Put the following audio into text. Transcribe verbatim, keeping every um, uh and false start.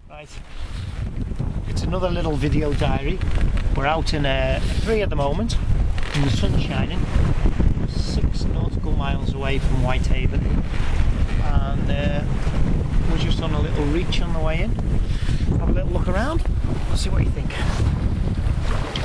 Right, it's another little video diary. We're out in a three at the moment, and the sun's shining. We're six nautical miles away from Whitehaven, and uh, we're just on a little reach on the way in. Have a little look around, see what you think.